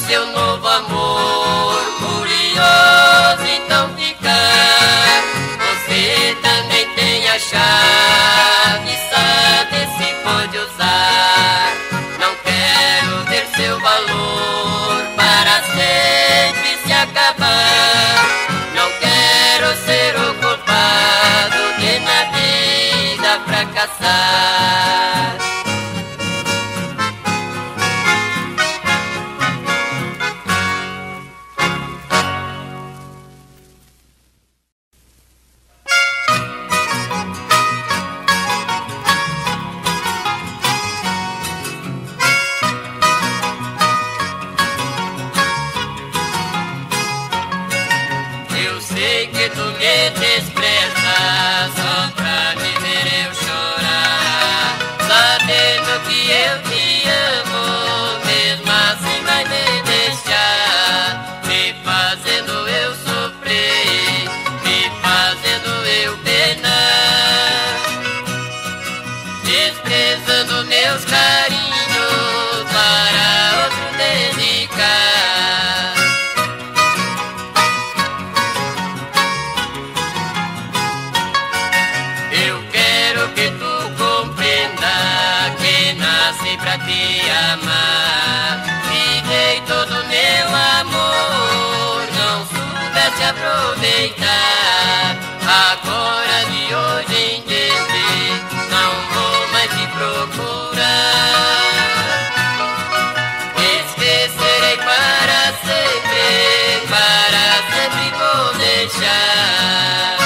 seu novo amor. Curioso então ficar, você também tem a chave, sabe se pode usar. Não quero ver seu valor para sempre se acabar. Não quero ser o culpado de na vida fracassar. Eu sei que tu me desprezas só pra me ver eu chorar, sabendo que eu te amo, mesmo assim vai me deixar, me fazendo eu sofrer, me fazendo eu penar, desprezando meus carinhos para outro dedicar. Pra te amar, te dei todo meu amor, não soubesse aproveitar. Agora de hoje em diante não vou mais te procurar. Esquecerei para sempre vou deixar.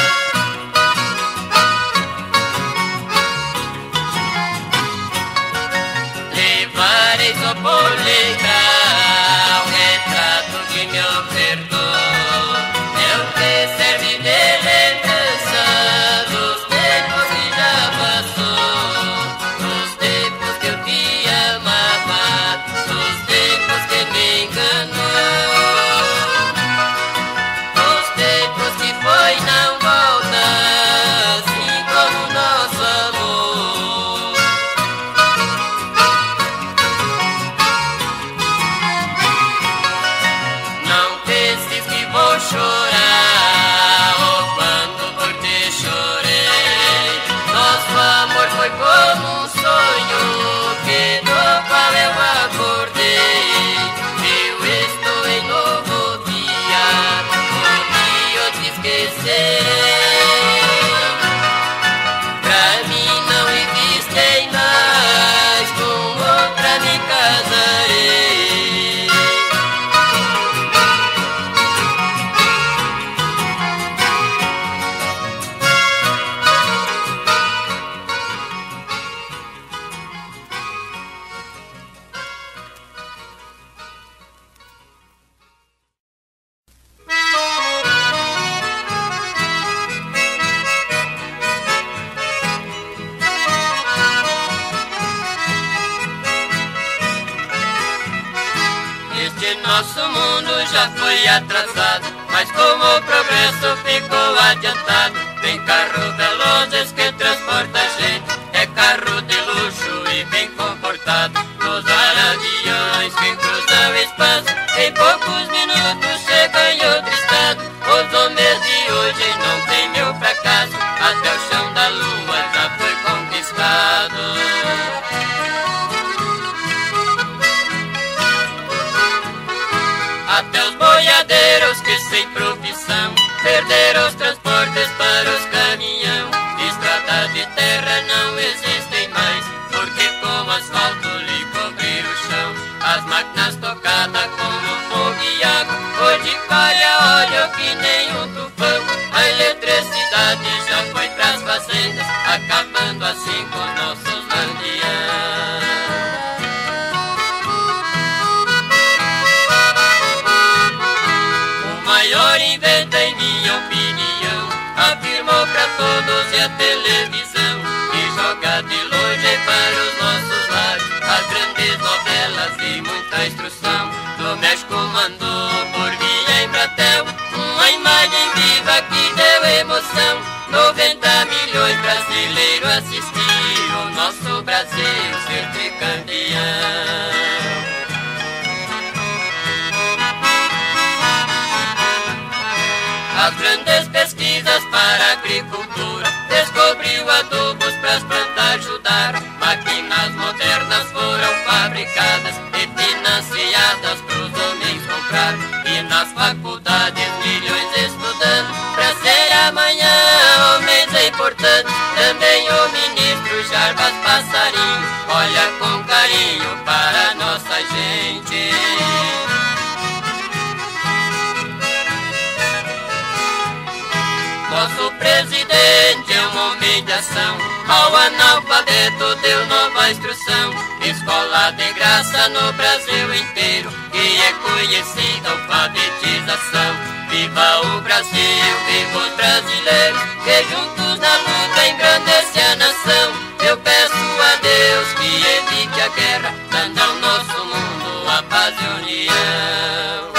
Levarei só por letra um retrato que me ofertou. Eu te serve de lembrança dos tempos que já passou, dos tempos que eu te amava, dos tempos que me enganou, dos tempos que foi não volta, assim como o nosso amor. Vou chorar, oh, quanto por te chorei. Nosso amor foi como um sonho que do qual eu acordei. Eu estou em novo dia, onde eu te esquecerei. Pra mim não existem mais, com outra me casarei. Nosso mundo já foi atrasado, mas como o progresso ficou adiantado, tem carro velozes que transporta gente, é carro de luxo e bem comportado. Nos aviões que cruzam o espaço, em poucos minutos chega em outro estado. Os homens de hoje não tem meu fracasso, até o chão da lua já foi conquistado. Até os boiadeiros que sem profissão perderam os transportes para os caminhão. Estrada de terra não existem mais, porque com asfalto lhe cobrir o chão. As máquinas tocadas como fogo e água, hoje colhe óleo que nem um tufão. A eletricidade já foi pras fazendas, acabando assim com nossos lampiões. Maior invento, em minha opinião, afirmou pra todos e a televisão, que joga de longe para os nossos lares as grandes novelas e muita instrução. Do México mandou por via Embratel uma imagem viva que deu emoção. 90 milhões brasileiros assistiram o nosso Brasil ser tricampeão. faz grandes pesquisas para a agricultura, descobriu adubos para as plantas ajudar. Máquinas modernas foram fabricadas e financiadas para os homens comprar. E nas faculdades milhões estudando para ser amanhã homens importantes. Também o ministro Jarbas Passarinho olha com carinho para a nossa gente. Nosso presidente é um homem de ação, ao analfabeto deu nova instrução. Escola de graça no Brasil inteiro, e é conhecida a alfabetização. Viva o Brasil, viva os brasileiros, que juntos na luta engrandece a nação. Eu peço a Deus que evite a guerra, dando ao nosso mundo a paz e união.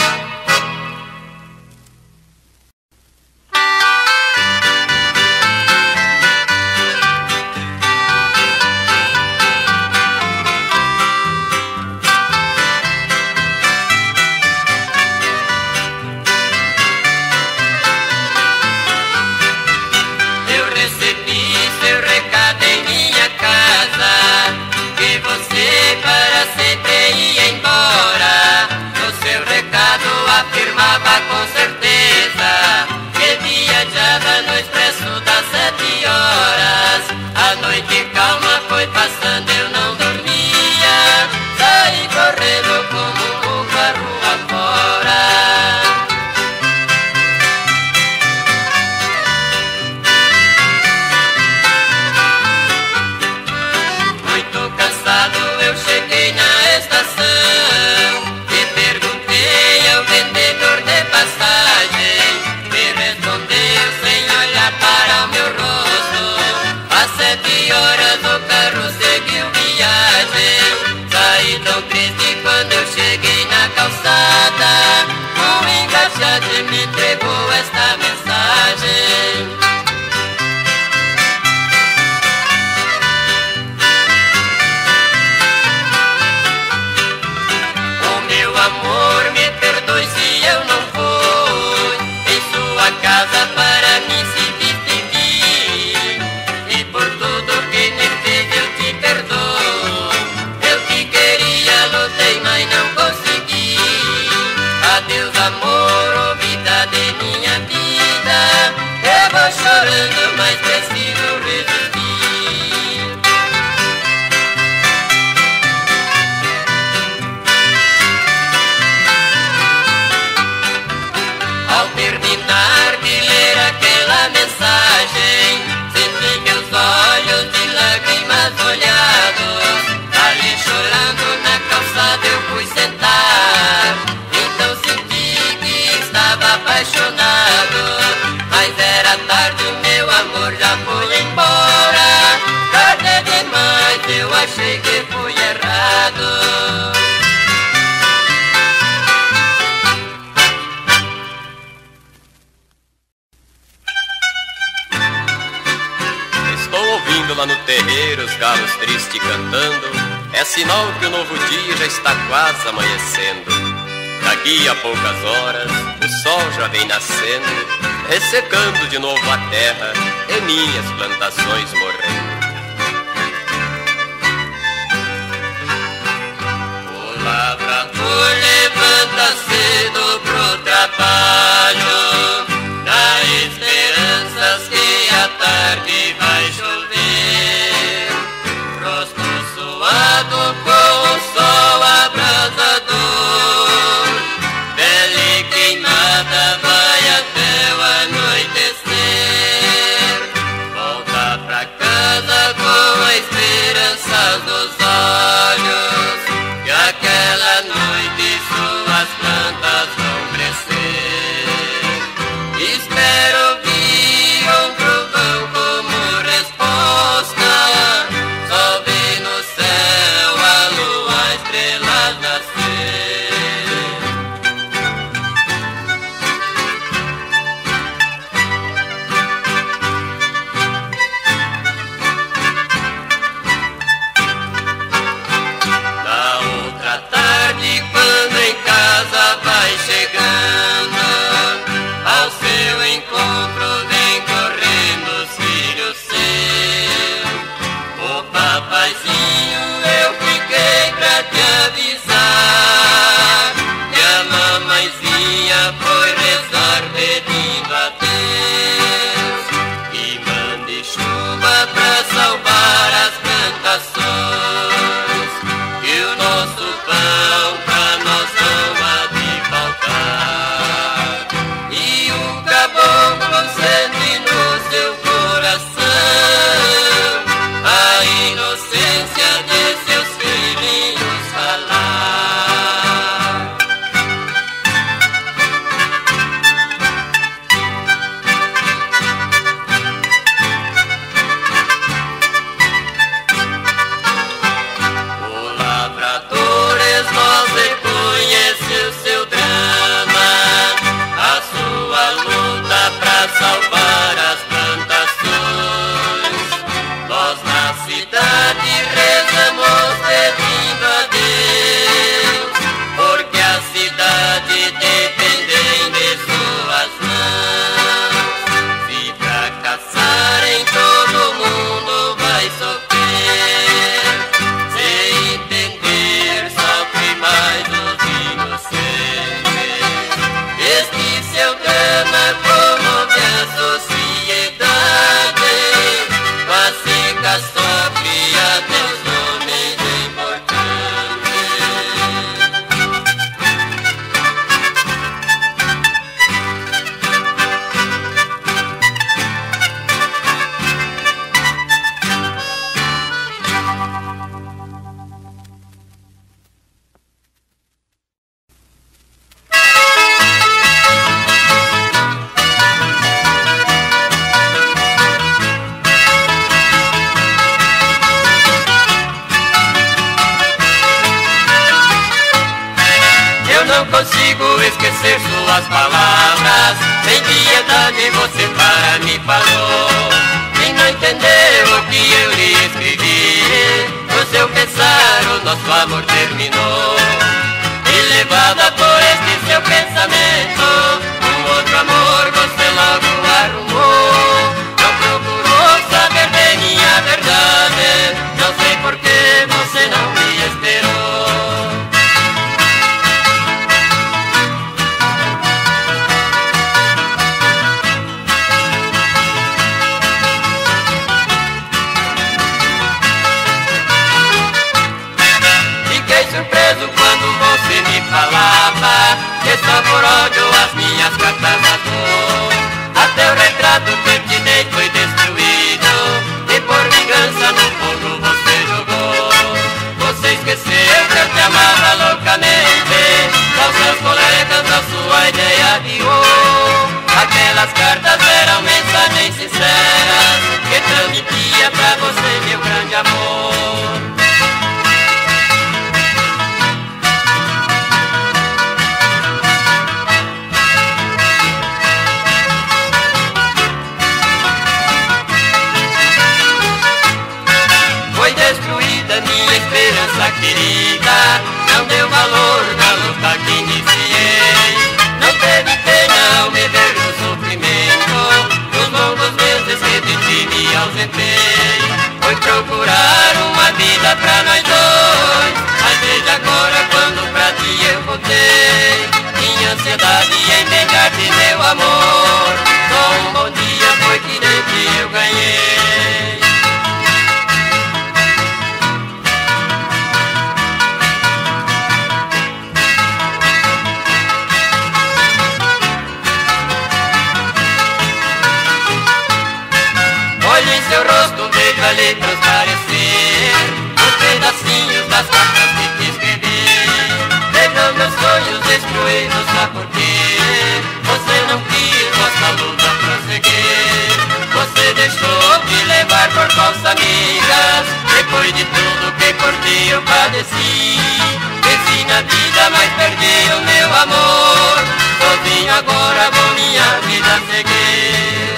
Afirmava com certeza que viajava no expresso das 7 horas. A noite calma foi passando, eu não dormia, saí correndo como um carro afora. Muito cansado eu cheguei na estação e perguntei ao vendedor de passagem. Me respondeu sem olhar para o meu rosto: às 7 horas o carro seguiu viagem. Saí tão triste quando eu cheguei na calçada, um engraxate me entregou esta mensagem. Amor, me perdoe se eu não fui em sua casa para mim se despedir. E por tudo que me fez eu te perdoo. Eu que queria, lutei, mas não consegui. Adeus amor, oh vida de minha vida. Eu vou chorando, mas preciso resistir. Ao terminar de ler aquela mensagem, senti meus olhos de lágrimas molhados. Ali chorando na calçada eu fui sentar. Então senti que estava apaixonado, mas era tarde, o meu amor já foi embora. Tarde demais, eu achei que fui errado. Lá no terreiro os galos tristes cantando, é sinal que o novo dia já está quase amanhecendo. Daqui a poucas horas o sol já vem nascendo, ressecando de novo a terra e minhas plantações morrendo. O lavrador levanta cedo pro trabalho, na esperanças que a tarde vai chover. Rosto suado com o sol abrasador, pele queimada vai até o anoitecer. Volta pra casa com a esperança nos olhos, que aquela noite Eu não consigo esquecer suas palavras. Sem piedade você para mim falou. E não entendeu o que eu lhe escrevi. No seu pensar o nosso amor terminou. E levada por este seu pensamento, um outro amor você logo arrumou. Não procurou saber de minha verdade. Não sei por que você não me esperou. Fiquei surpreso quando você me falava que só por ódio as minhas cartas matou. Até o retrato que te dei foi destruído e por vingança no fogo você jogou. Você esqueceu que eu te amava loucamente. Aos seus colegas a sua ideia guiou. Aquelas cartas eram mensagens sinceras que transmitia pra você meu grande amor. Foi destruída minha esperança querida. Não deu valor na luta que iniciei. Não teve pena ao me ver no sofrimento. Nos longos meses que de ti me ausentei. Foi procurar uma vida pra nós dois. Mas veja agora quando pra ti eu voltei. Minha ansiedade em vengar-te meu amor. Só um bom dia foi que de ti eu ganhei. Olhe em seu rosto, vejo ali transparecer os pedacinhos das cartas que te escrevi. Vejo meus sonhos destruídos, sabe por quê? Você não quis nossa luta prosseguir. Você deixou de levar por falsas amigas. Depois de tudo que por ti eu padeci, venci na vida, mas perdi o meu amor. Sozinho agora vou minha vida seguir.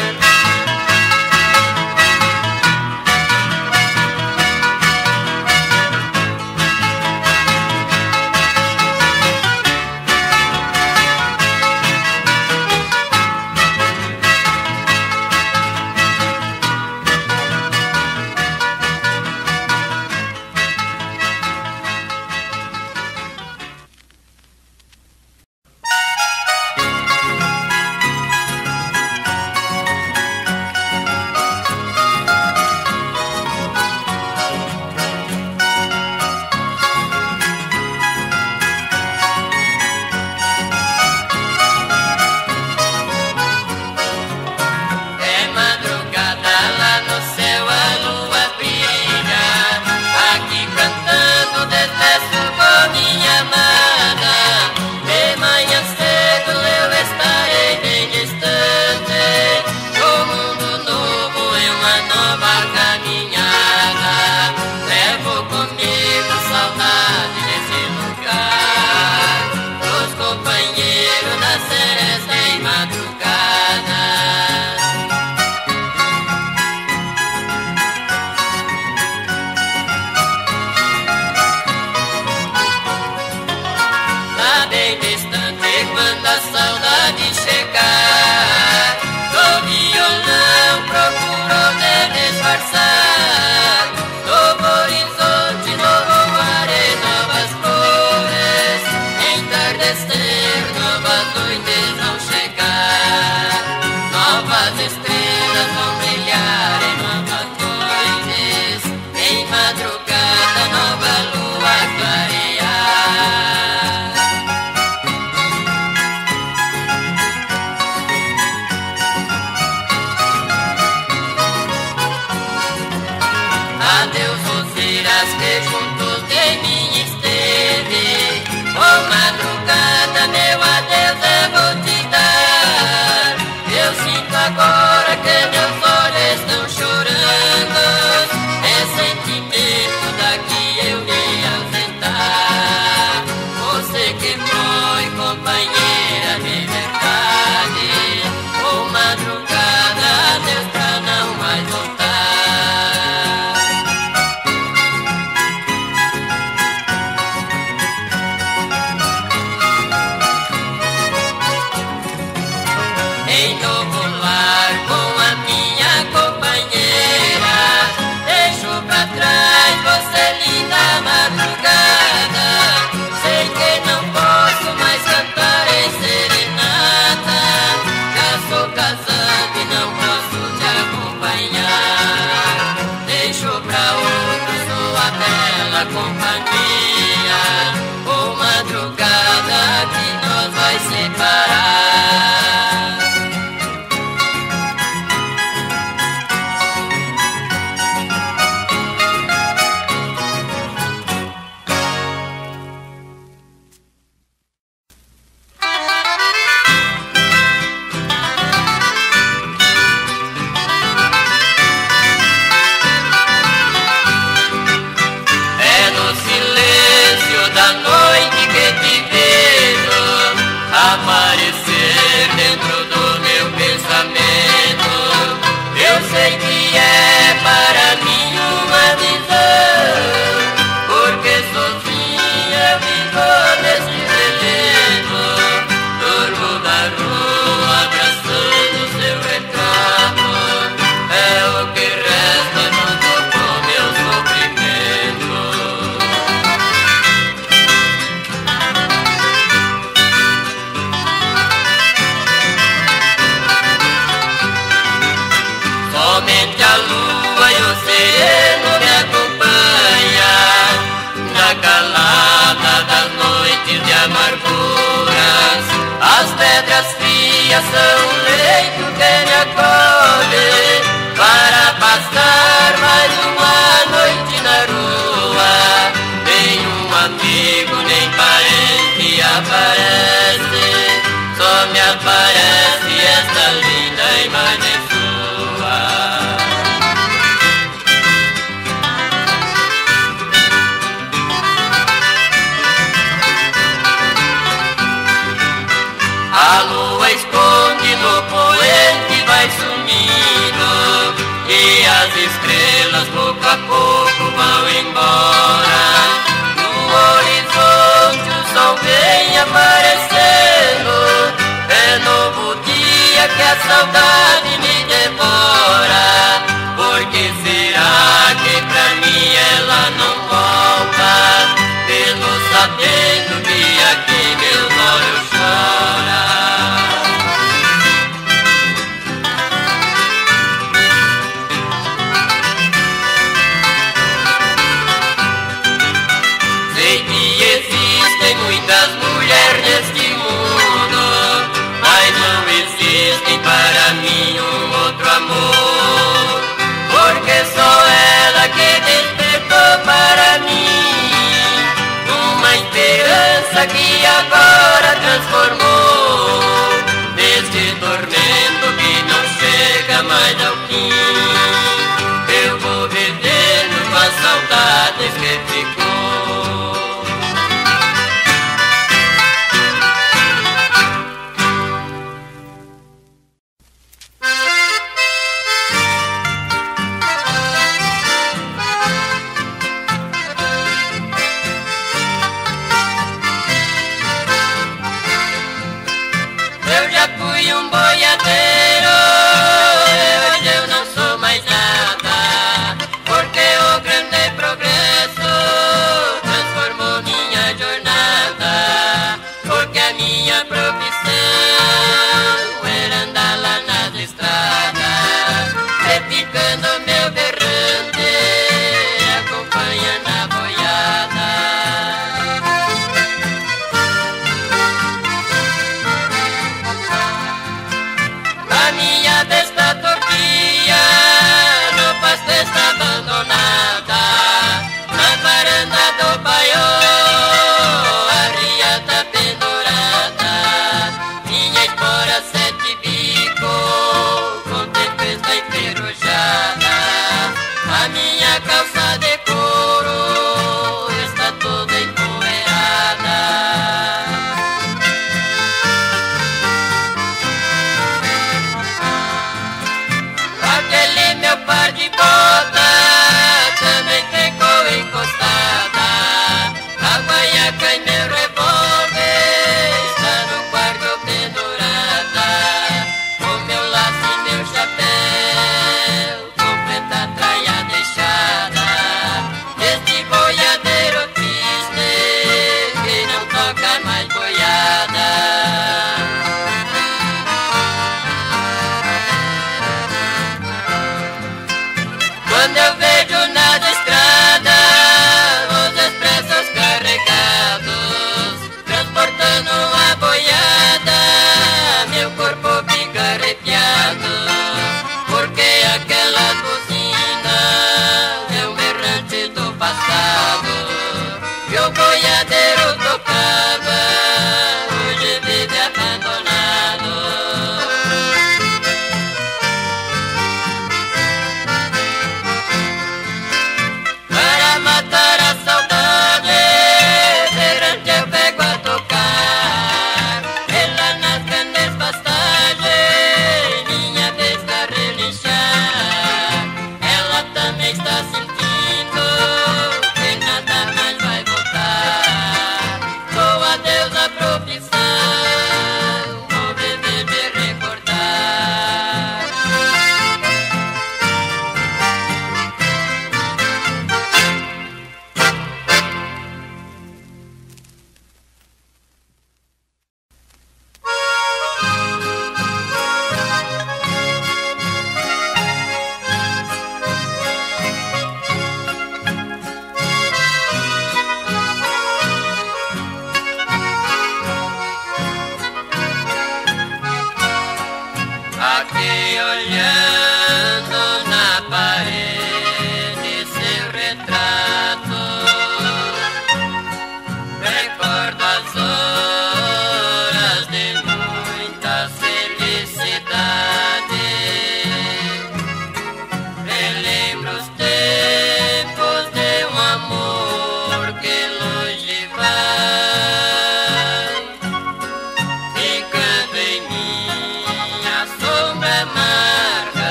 que juntos de mim esteve, oh madrugada aparece, só me aparece esta linda imagem sua. A lua esconde no poente, vai sumindo, e as estrelas pouco a pouco vão embora. No horizonte o sol vem aparecendo, é novo dia que a saudade me devora. Por que será que pra mim ela não volta, mesmo sabendo que aqui meus olhos choram? Existem muitas mulheres neste mundo, mas não existem para mim um outro amor, porque só ela que despertou para mim uma esperança que agora transformou neste tormento que não chega mais ao fim. Eu vou vivendo com as saudades que ficou.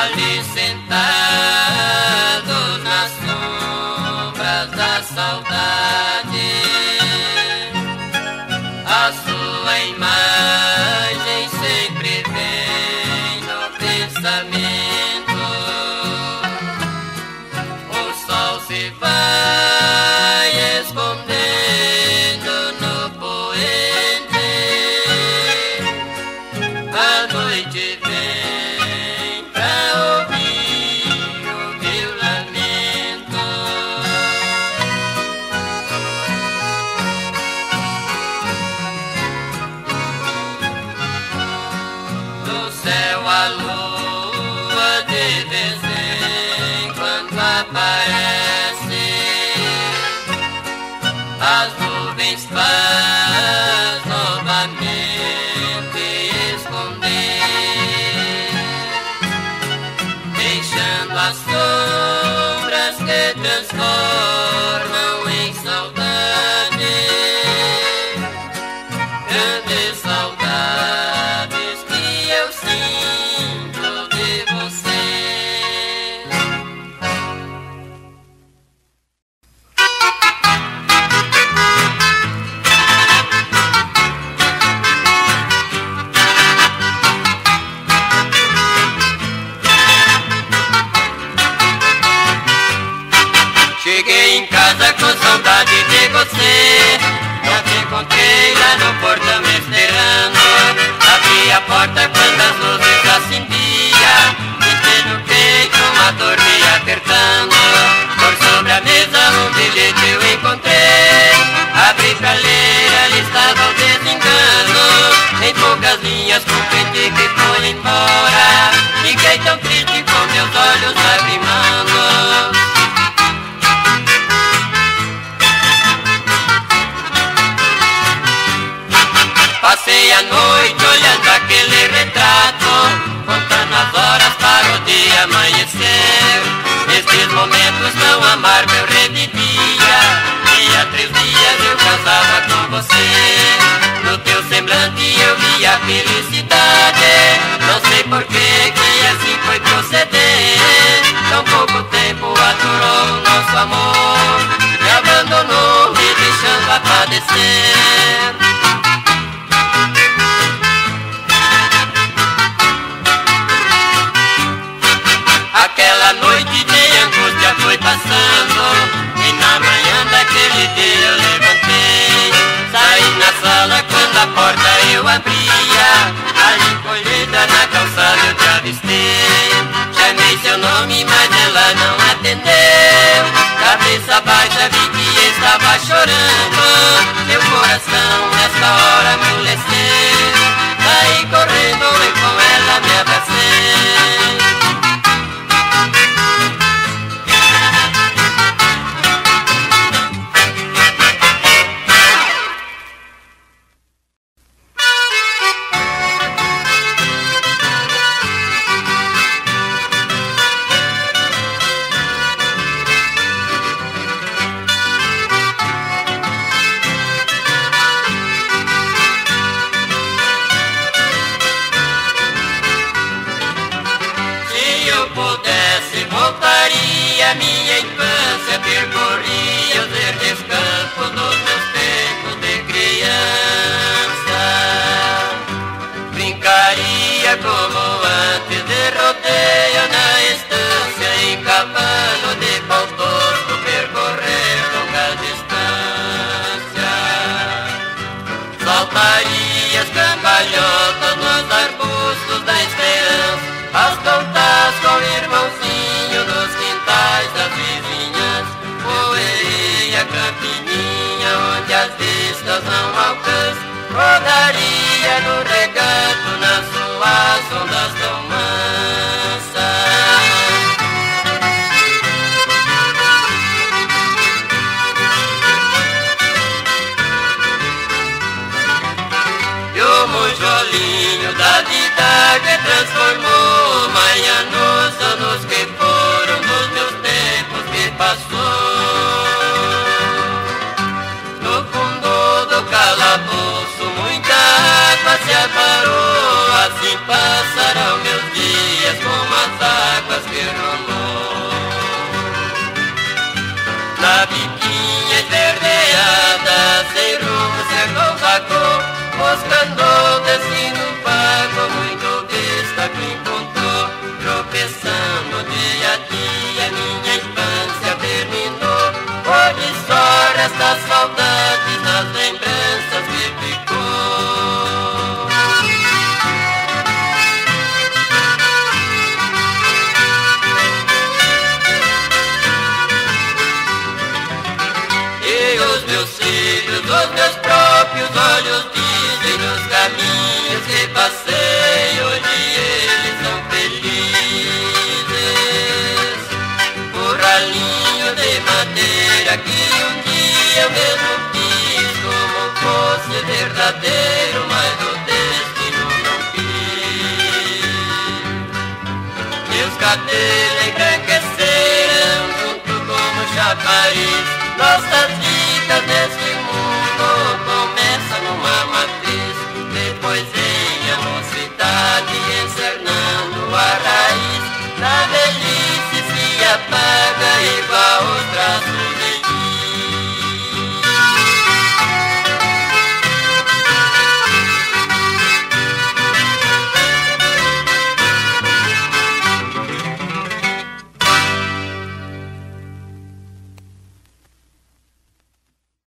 ali sentados nas sombras da saudade, a sua imagem sempre vem no pensamento. O sol se vai escondendo no poente, a noite vem pra ouvir o meu lamento. No céu a lua de vez em quando aparece, as nuvens faz novamente esconder, deixando as sombras que transformam em saudade, grandes saudades que eu sinto de você. Cheguei em casa com saudade de você, já te encontrei lá no portão me esperando. Abri a porta quando as luzes acendia, senti no peito uma dor me apertando. Por sobre a mesa um bilhete eu encontrei, abri pra ler, ali estava o desengano. Em poucas linhas compreendi que foi embora, fiquei tão triste com meus olhos lagrimando. Passei a noite olhando aquele retrato, contando as horas para o dia amanhecer. Nestes momentos tão amargos eu revivia, e há 3 dias eu casava com você. No teu semblante eu vi a felicidade, não sei por que assim foi proceder. Tão pouco tempo aturou o nosso amor, me abandonou me deixando a padecer. Aquela noite de angústia foi passando, e na manhã daquele dia eu levantei. Saí na sala quando a porta eu abria, ali encolhida na calçada eu te avistei. Chamei seu nome mas ela não atendeu, cabeça baixa vi que estava chorando. Meu coração nessa hora amoleceu, saí correndo e com ela me abracei. Voltaria minha infância, percorria os verdes campos dos meus tempos de criança. Brincaria como antes de rodeio na estância, em cavalo de pau tosco percorrer longa distância. Saltaria as cambalhotas nos arbustos da esperança, as contas com o irmãozinho nos quintais das vizinhas. Poeria campininha onde as vistas não alcançam, rodaria no regato nas suas ondas tão mansas. E o monjolinho da vida que transformou manhã nos anos que foram dos meus tempos que passou. No fundo do calabouço muita água se aparou, assim passarão meus dias como as águas das saudades, das lembranças que ficou. E os meus filhos, os meus próprios olhos dizem nos caminhos que passei, hoje eles são felizes. Burralinho de madeira que um dia eu mesmo fiz, como fosse verdadeiro, mas o destino não quis. Meus cabelos embranqueceram junto como chafariz, nossas vidas nesse